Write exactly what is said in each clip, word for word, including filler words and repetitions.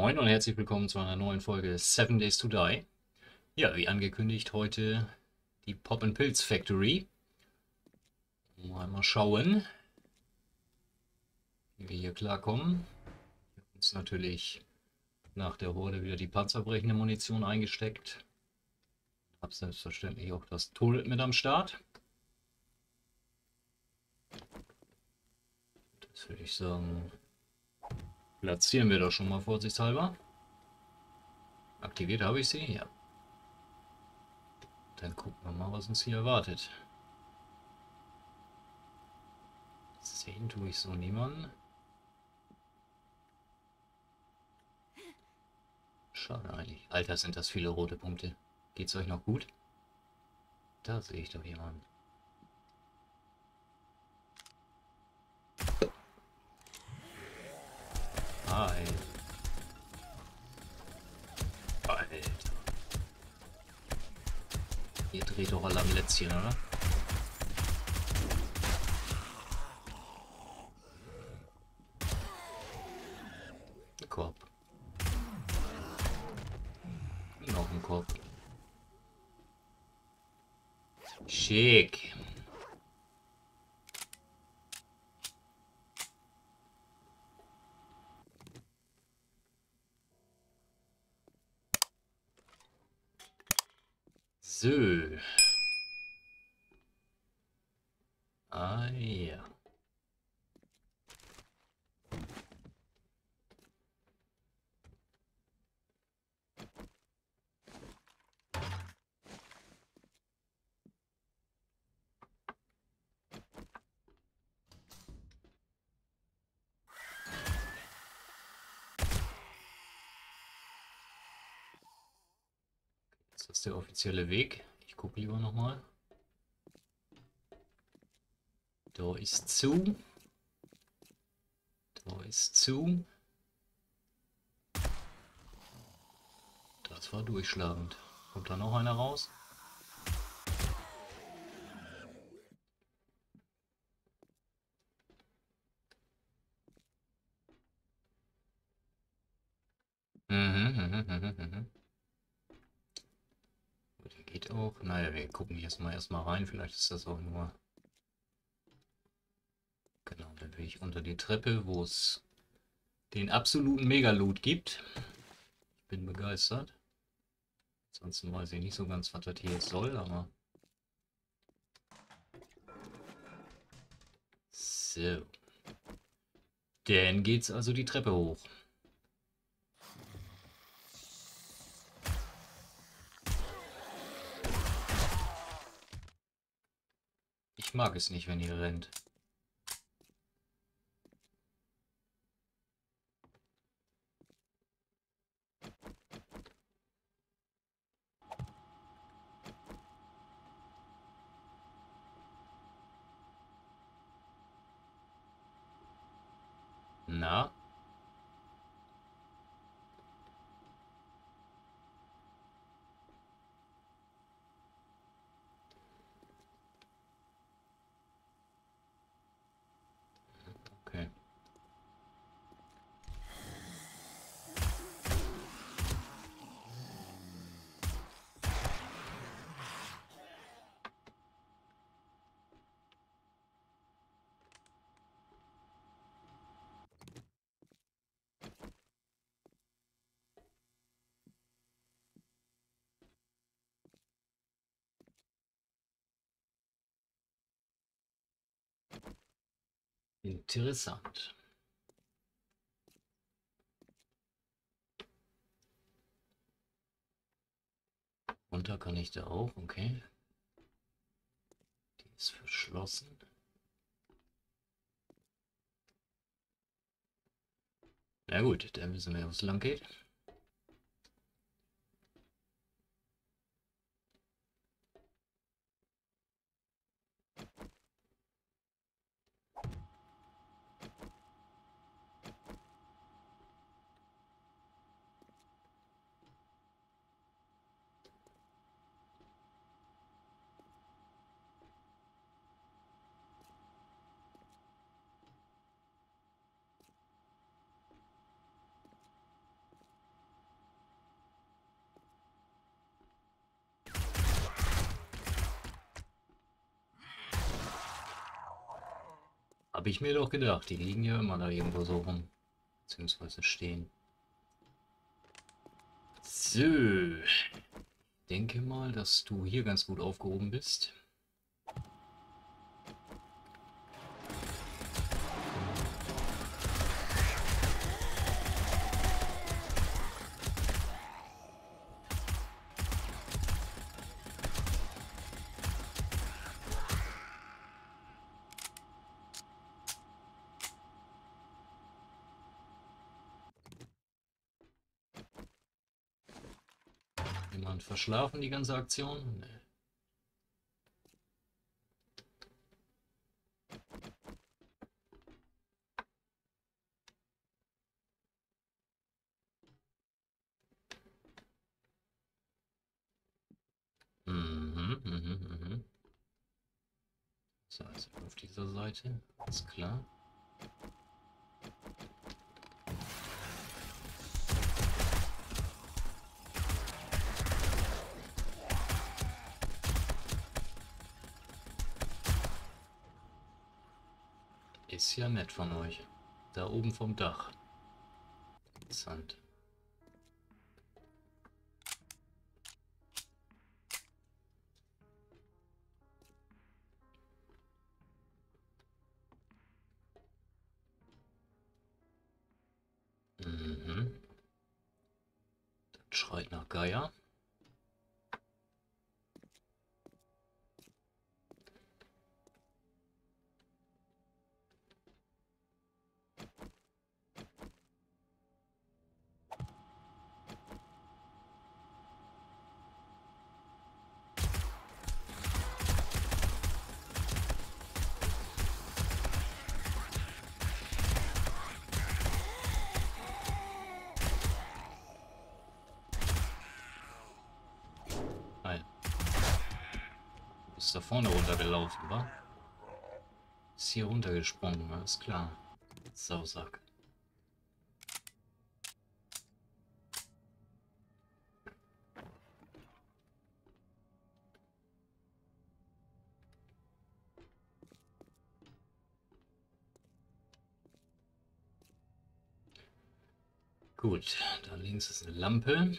Moin und herzlich willkommen zu einer neuen Folge Seven Days to Die. Ja, wie angekündigt, heute die Pop and Pilz Factory. Mal, mal schauen, wie wir hier klarkommen. Wir haben uns natürlich nach der Horde wieder die panzerbrechende Munition eingesteckt. Hab selbstverständlich auch das Turret mit am Start. Das würde ich sagen, platzieren wir doch schon mal vorsichtshalber. Aktiviert habe ich sie, ja. Dann gucken wir mal, was uns hier erwartet. Sehen tue ich so niemanden. Schade eigentlich. Alter, sind das viele rote Punkte. Geht's euch noch gut? Da sehe ich doch jemanden. Hi. Alter. Ihr dreht doch alle am Lätzchen, oder? Korb. Noch ein Korb. Schick. So. Ah ja. Das ist der offizielle Weg. Ich gucke lieber nochmal. Da ist zu. Da ist zu. Das war durchschlagend. Kommt da noch einer raus? Mhm, mhm, mhm, mhm. Der geht auch. Naja, wir gucken jetzt mal erstmal rein. Vielleicht ist das auch nur. Genau, dann will ich unter die Treppe, wo es den absoluten Mega-Loot gibt. Ich bin begeistert. Ansonsten weiß ich nicht so ganz, was das hier jetzt soll, aber. So. Dann geht's also die Treppe hoch. Ich mag es nicht, wenn ihr rennt. Na? Okay. Interessant. Runter kann ich da auch, okay. Die ist verschlossen. Na gut, dann wissen wir, wo es lang geht. Habe ich mir doch gedacht. Die liegen ja immer da irgendwo so rum. Beziehungsweise stehen. So. Denke mal, dass du hier ganz gut aufgehoben bist. Jemand verschlafen, die ganze Aktion? Nee. Mhm, mhm, mhm. So, also auf dieser Seite. Ist klar. Ist ja nett von euch. Da oben vom Dach. Interessant. Mhm. Das schreit nach Geier. Nein. Du bist da vorne runtergelaufen, wa? Ist hier runtergesprungen, alles klar. Sausack. Gut, da links ist eine Lampe.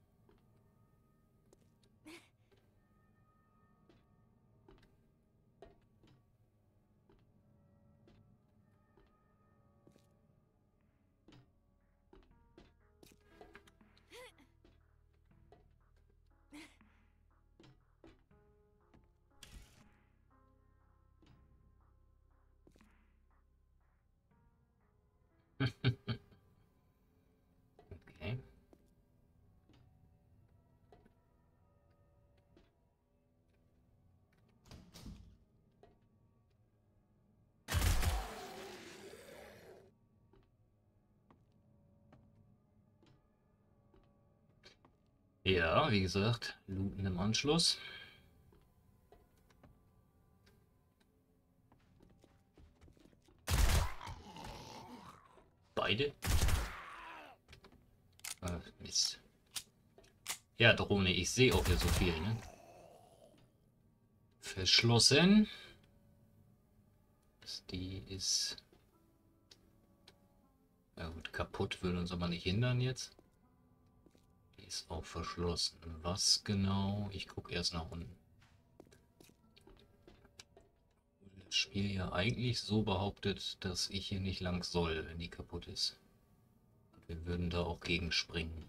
Okay. Ja, wie gesagt, looten im Anschluss. Beide? Ah, Mist. Ja, Drohne, ich sehe auch hier so viel, ne? Verschlossen. Die ist... Ja gut, kaputt will uns aber nicht hindern jetzt. Die ist auch verschlossen. Was genau? Ich gucke erst nach unten. Das Spiel ja eigentlich so behauptet, dass ich hier nicht lang soll, wenn die kaputt ist. Wir würden da auch gegenspringen.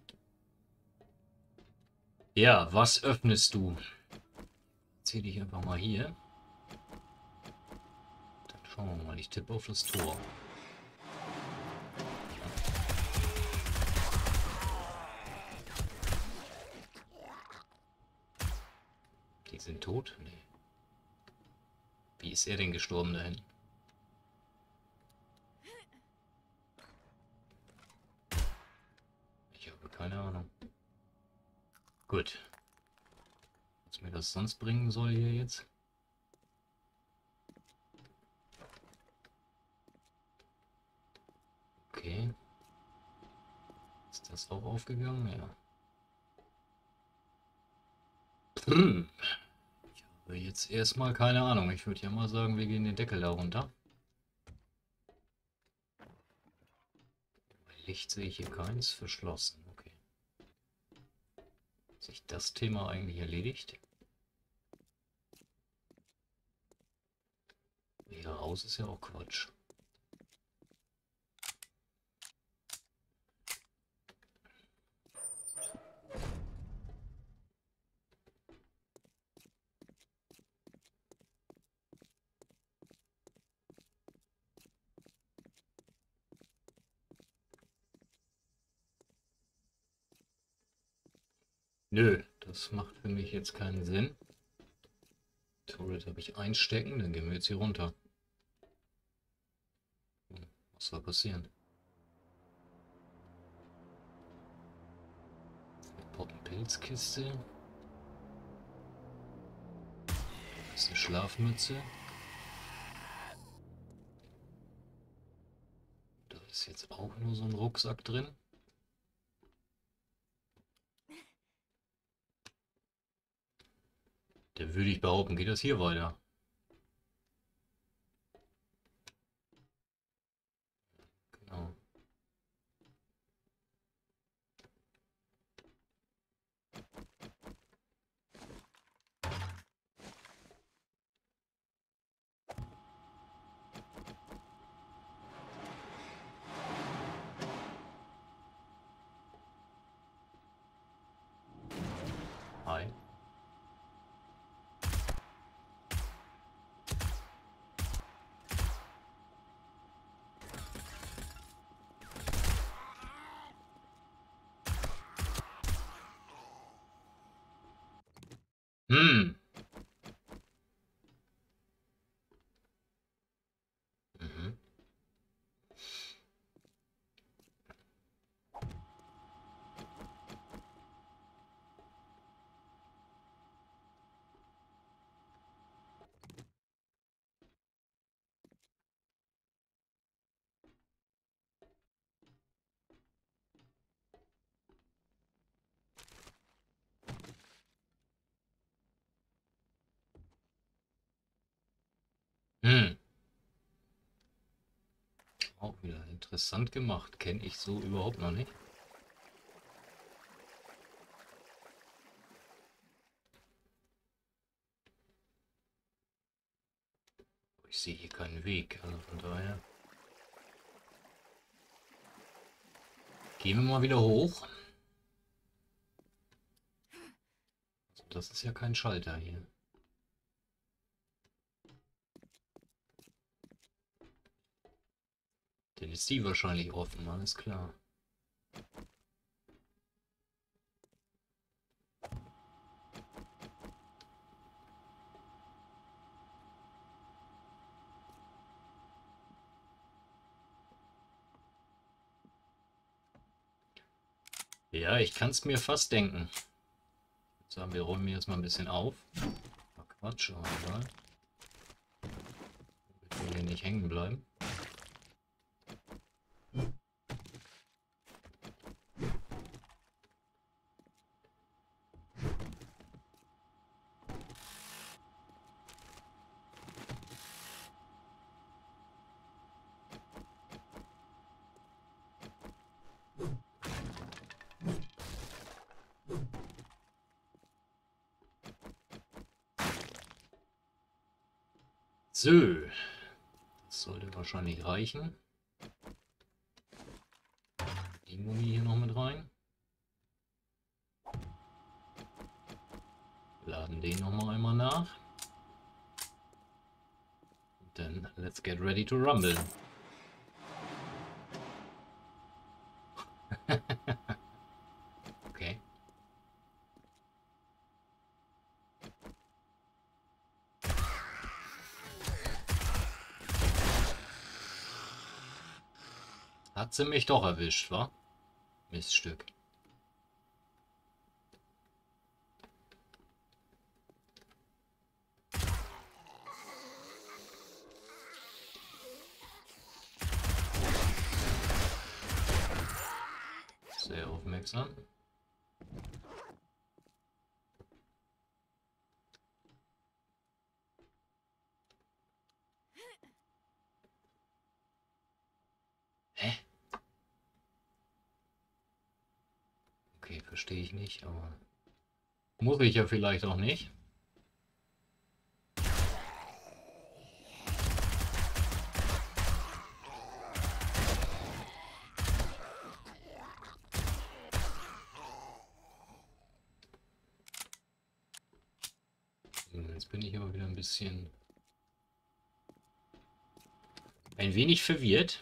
Ja, was öffnest du? Zieh dich einfach mal hier. Dann schauen wir mal. Ich tippe auf das Tor. Die sind tot? Nee. Wie ist er denn gestorben dahin? Ich habe keine Ahnung. Gut. Was mir das sonst bringen soll hier jetzt? Okay. Ist das auch aufgegangen? Ja. Hm. Ich habe jetzt erstmal keine Ahnung. Ich würde ja mal sagen, wir gehen den Deckel da runter. echt sehe ich hier keins. Verschlossen. Okay. Hat sich das Thema eigentlich erledigt? Hier raus ist ja auch Quatsch. Nö, das macht für mich jetzt keinen Sinn. Turret habe ich einstecken, dann gehen wir jetzt hier runter. Hm, was soll passieren? Pottenpilzkiste. Das ist eine Schlafmütze. Da ist jetzt auch nur so ein Rucksack drin. Da würde ich behaupten, geht das hier weiter. Genau. Hi. Hm. Mhm. Hm. Auch wieder interessant gemacht. Kenne ich so überhaupt noch nicht. Ich sehe hier keinen Weg. Also von daher. Gehen wir mal wieder hoch. Also das ist ja kein Schalter hier. Dann ist die wahrscheinlich offen, alles klar. Ja, ich kann es mir fast denken. Sagen wir, räumen wir jetzt mal ein bisschen auf. Ach Quatsch, aber egal. Ich will hier nicht hängen bleiben. So, das sollte wahrscheinlich reichen. Die Muni hier noch mit rein. Laden den noch mal einmal nach. Dann let's get ready to rumble. Okay. Hat sie mich doch erwischt, wa? Miststück. Sehr aufmerksam. Hä? Okay, verstehe ich nicht, aber muss ich ja vielleicht auch nicht. Jetzt bin ich aber wieder ein bisschen... ein wenig verwirrt.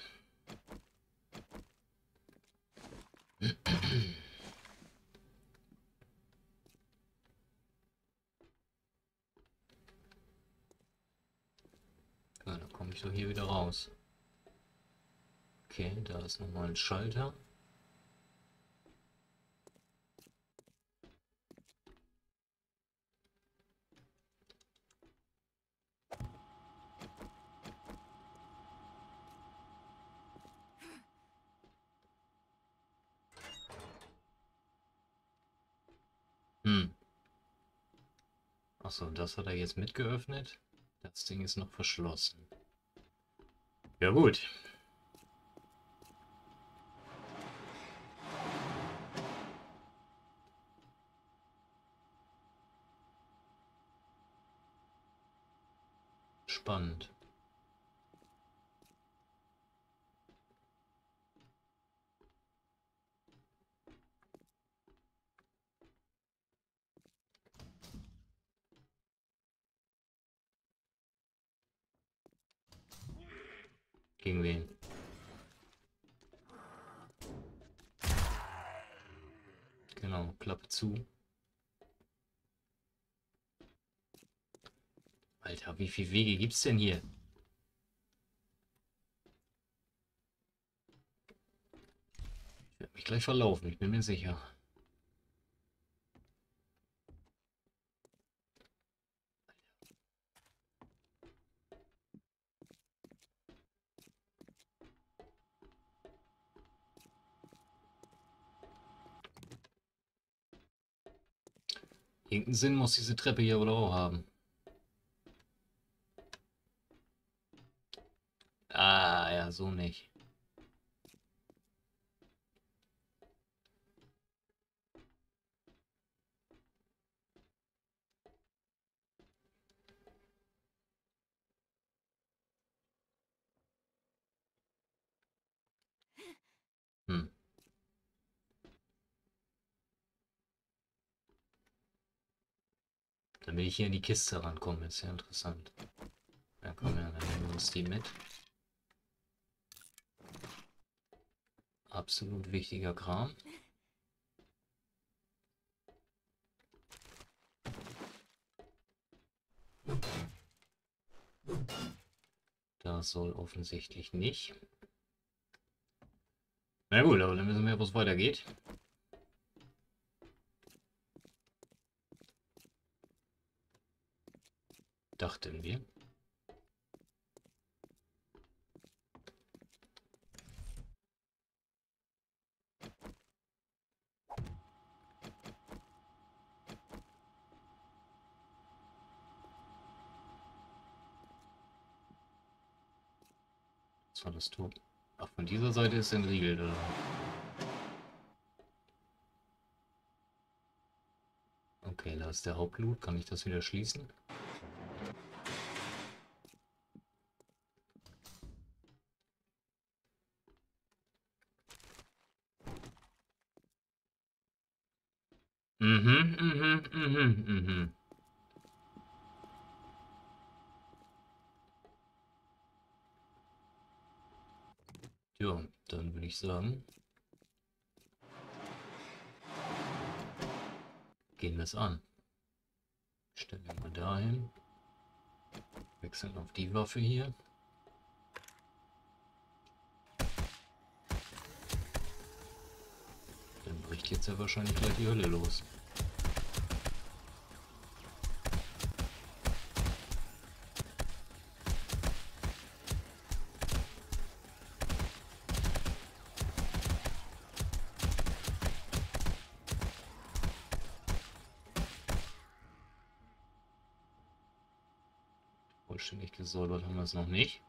Ja, dann komme ich doch hier wieder raus. Okay, da ist nochmal ein Schalter. Hm. Achso, das hat er jetzt mitgeöffnet. Das Ding ist noch verschlossen. Ja gut. Spannend. Gegen wen? Genau, Klappe zu. Alter, wie viele Wege gibt's denn hier? Ich werde mich gleich verlaufen, ich bin mir sicher. Irgendeinen Sinn muss diese Treppe hier wohl auch haben. Ah, ja, so nicht. Hm. Damit ich hier in die Kiste rankomme, ist ja interessant. Ja, komm ja, dann nehmen wir uns die mit. Absolut wichtiger Kram. Das soll offensichtlich nicht. Na gut, aber dann wissen wir, wo es weitergeht. Dachten wir. Was war das Tor? Ach, von dieser Seite ist entriegelt, oder? Okay, da ist der Hauptloot. Kann ich das wieder schließen? Mhm, mhm, mhm, mhm. Ja, dann würde ich sagen, gehen wir es an. Stellen wir mal dahin. Wechseln auf die Waffe hier. Dann bricht jetzt ja wahrscheinlich gleich die Hölle los. Vollständig gesäubert haben wir es noch nicht.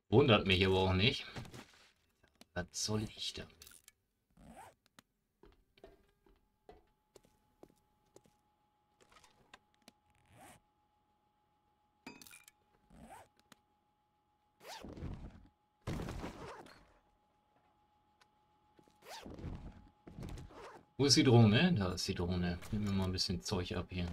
Wundert mich aber auch nicht. Was soll ich da? Wo ist die Drohne? Da ist die Drohne. Nehmen wir mal ein bisschen Zeug ab hier.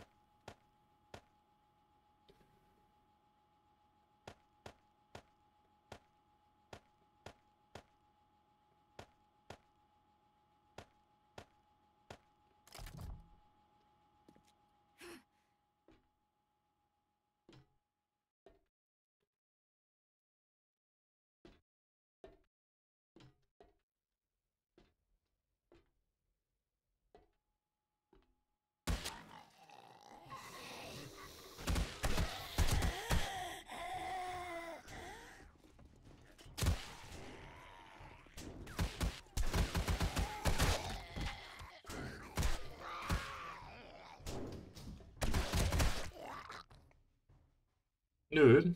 Nö.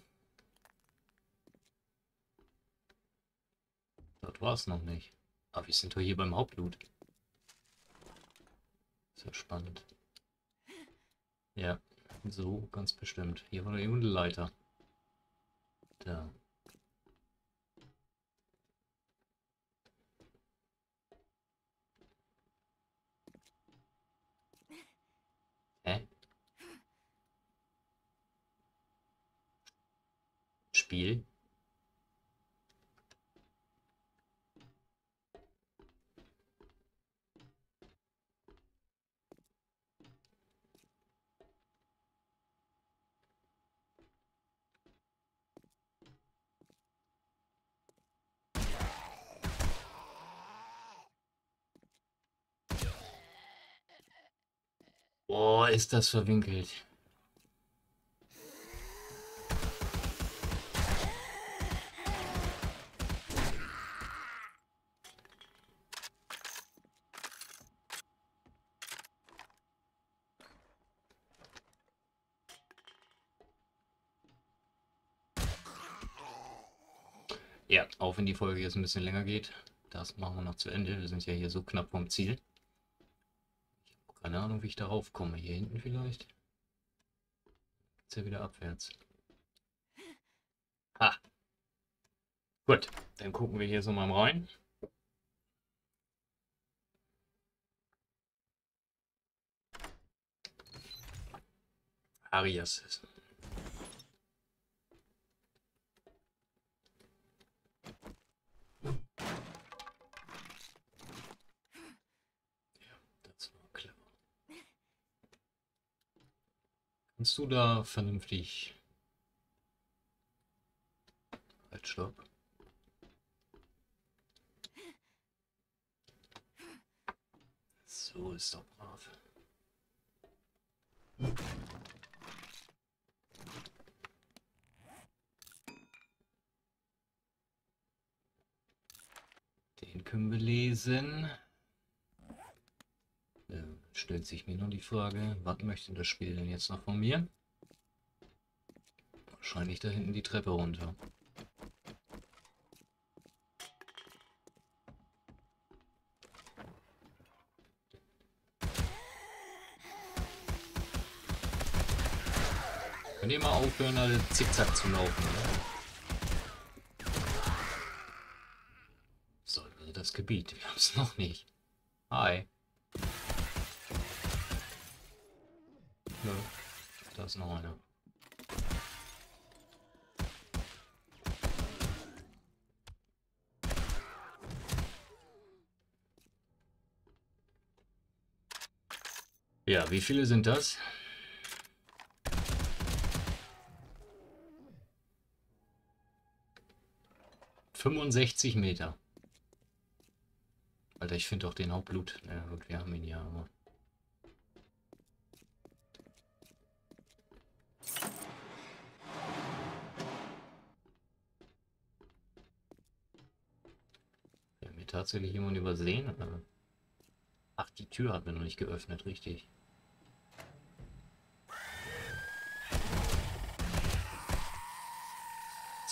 Das war's noch nicht. Aber wir sind doch hier beim Hauptloot. Ist ja spannend. Ja, so ganz bestimmt. Hier war da irgendwo eine Leiter. Da. Hä? Spiel? Boah, ist das verwinkelt. Ja, auch wenn die Folge jetzt ein bisschen länger geht. Das machen wir noch zu Ende. Wir sind ja hier so knapp vom Ziel. Ich habe keine Ahnung, wie ich darauf komme. Hier hinten vielleicht? Geht's ja wieder abwärts. Ha! Gut, dann gucken wir hier so mal rein. Arias. Kannst du da vernünftig... Halt, stopp. So ist doch brav. Den können wir lesen. Äh, stellt sich mir noch die Frage, was möchte das Spiel denn jetzt noch von mir? Wahrscheinlich da hinten die Treppe runter. Könnt ihr mal aufhören, alle zickzack zu laufen, oder? So, also das Gebiet. Wir haben es noch nicht. Hi. Nö, da ist noch einer. Ja, wie viele sind das? fünfundsechzig Meter. Alter, ich finde doch den Hauptblut. Ja gut, wir haben ihn ja, aber... Wir haben hier tatsächlich jemanden übersehen. Oder? Ach, die Tür hat mir noch nicht geöffnet, richtig.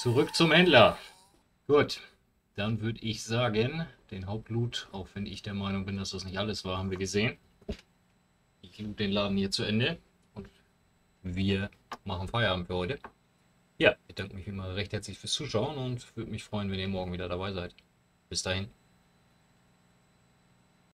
Zurück zum Händler. Gut, dann würde ich sagen, den Hauptloot, auch wenn ich der Meinung bin, dass das nicht alles war, haben wir gesehen. Ich loot den Laden hier zu Ende und wir machen Feierabend für heute. Ja, ich danke mich immer recht herzlich fürs Zuschauen und würde mich freuen, wenn ihr morgen wieder dabei seid. Bis dahin.